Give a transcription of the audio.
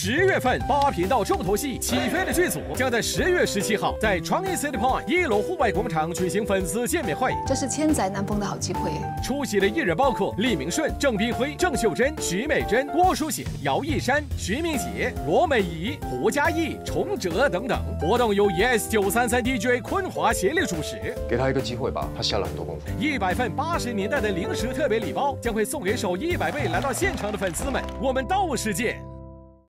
10月份8频道重头戏起飞的剧组将在10月17号在创意 City Point 1楼户外广场举行粉丝见面会， 这是千载难逢的好机会。 出席的艺人包括李明顺、郑斌辉、郑秀珍、徐美珍、郭书显、姚一山、徐明杰、罗美仪、胡嘉毅、崇哲等等。活动由 Yes933 DJ 坤华协力主持。 给他一个机会吧，他下了很多功夫。 100份80年代的零食特别礼包将会送给首100位来到现场的粉丝们，我们到时见。